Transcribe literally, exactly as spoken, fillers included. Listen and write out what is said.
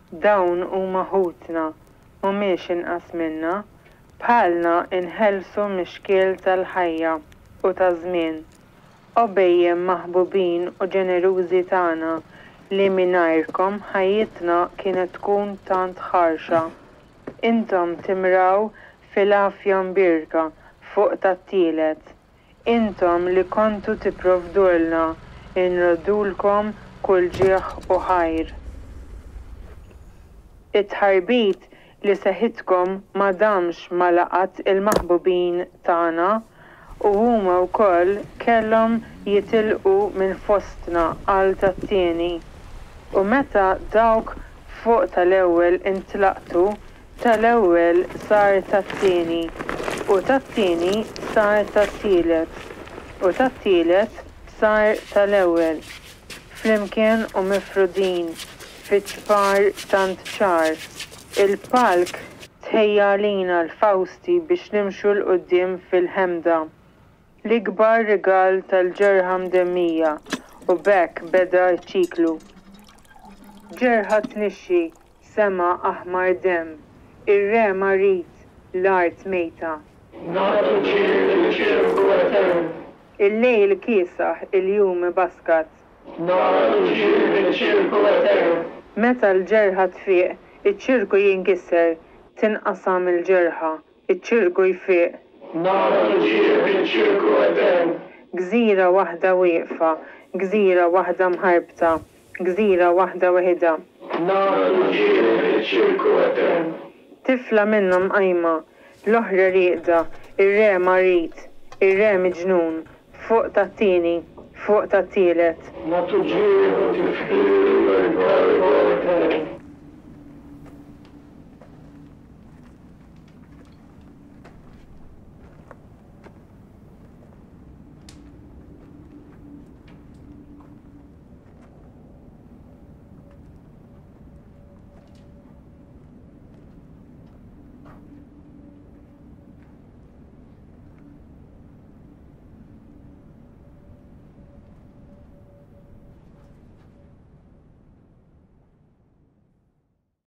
dawn huma ħutna, mhumiex inqas minna, bħalna inħelsu mix-xkiel tal-ħajja u taż-żmien. Obejjem maħbubin u ġenerużi tagħna li mingħajrkom ħajjitna kienet tkun tant ħarxa. Intom timraw fil-għafja mbirka fuq tat-tielet. Intom li kontu tipprovdulna inrodulkom kull ġieħ u ħajr. It-ħarbit li seħitkom ma damx ma laqat il-maħbubin tagħna u huma wkoll kellhom jitilqu minn fostna għal tat-tieni. U meta dawk fuq tal-ewwel intlaqtu, tal-ewwel sar tat-tieni, u tat-tieni sar tat-tielet, u tat-tielet sar tal-ewwel. Flimkien u mifrudin fit-tfar tant ċar. Il-palk tħejja lina l-Fawsti biex nimxu l-qudiem fil-ħemda. L-ikbar rigal tal-ġerħa mdemmija u bekk beda ċiklu. Ġerħa tnixxi, sema aħmar demm, ir-re marit, l-art mejta. Nagħtu ċir il-ċirku etern. Il-lejl kiesaħ, il-jum baskat. Nagħtu ċir il-ċirku etern. Meta l-ġerħa tfiq, iċ-ċirku jinkisser, tinqasam il-ġerħa, iċ-ċirku jfiq. Nagħtu ċir il-ċirku etern. Gżira waħda wieqfa, gżira waħda mħarbta, gżira waħda weħida. Nagħtu ċir il-ċirku etern. Tifla minnhom qajma, l-oħra rieqda, ir-re marit, ir-re miġnun, fuq tat-tieni, fuq tat-tielet. Nagħtu ċir il-ċirku etern.